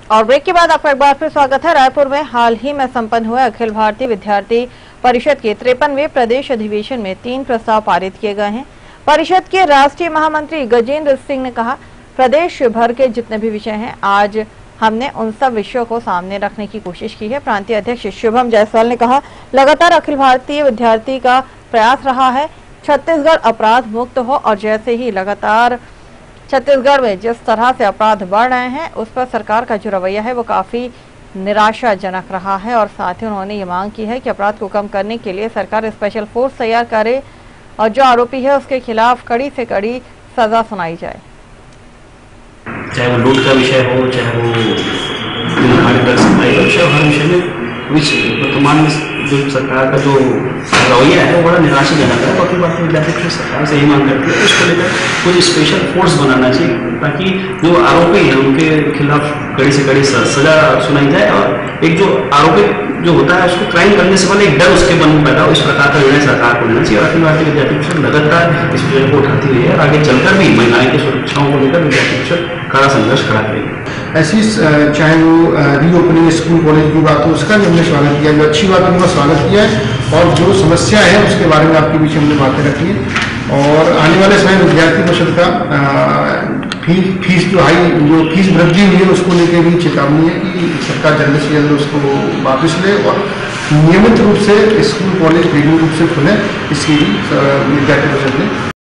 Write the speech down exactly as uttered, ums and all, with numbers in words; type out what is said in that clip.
और ब्रेक के बाद आपका एक बार फिर स्वागत है। रायपुर में हाल ही में संपन्न हुए अखिल भारतीय विद्यार्थी परिषद के तिरपनवें प्रदेश अधिवेशन में तीन प्रस्ताव पारित किए गए हैं। परिषद के राष्ट्रीय महामंत्री गजेंद्र सिंह ने कहा, प्रदेश भर के जितने भी विषय हैं आज हमने उन सब विषयों को सामने रखने की कोशिश की है। प्रांतीय अध्यक्ष शुभम जायसवाल ने कहा, लगातार अखिल भारतीय विद्यार्थी का प्रयास रहा है छत्तीसगढ़ अपराध मुक्त हो, और जैसे ही लगातार छत्तीसगढ़ में जिस तरह से अपराध बढ़ रहे हैं उस पर सरकार का जो रवैया है वो काफी निराशाजनक रहा है। और साथ ही उन्होंने ये मांग की है कि अपराध को कम करने के लिए सरकार स्पेशल फोर्स तैयार करे और जो आरोपी है उसके खिलाफ कड़ी से कड़ी सजा सुनाई जाए। चाहे वो लूट का विषय हो, चाहे वो ड्रग्स सप्लाई का विषय हो, हर विषय में वर्तमान में जो सरकार का जो रवैया है वो बड़ा निराशाजनक है। बाकी बात विद्यार्थी सरकार से यही मांग करती है, उसको लेकर कुछ स्पेशल फोर्स बनाना चाहिए ताकि जो आरोपी हैं उनके खिलाफ कड़ी से कड़ी सजा सुनाई जाए और एक जो आरोपी जो होता है उसको क्राइम करने से पहले एक डर उसके मन में पैदा हो। इस प्रकार का निर्णय सरकार को लेना चाहिए और अखिल भारतीय विद्यार्थी परिषद लगातार इस विषय को उठाती हुई है और आगे चलकर भी महिलाएं की सुरक्षाओं को लेकर विद्यार्थी परिषद कड़ा संघर्ष करा रही है। ऐसी चाहे वो रीओपनिंग स्कूल कॉलेज की बात हो, उसका भी हमने स्वागत किया, जो अच्छी बात है उनका स्वागत किया है और जो समस्या है उसके बारे में आपके बीच हमने बातें रखी है। और आने वाले समय विद्यार्थी परिषद का फीस फीस जो हाई जो फीस वृद्धि हुई है उसको लेकर भी चेतावनी है कि सरकार जल्द से जल्द उसको वापस ले और नियमित रूप से स्कूल कॉलेज रेगुलर रूप से खुले, इसकी भी विद्यार्थी परिषद ने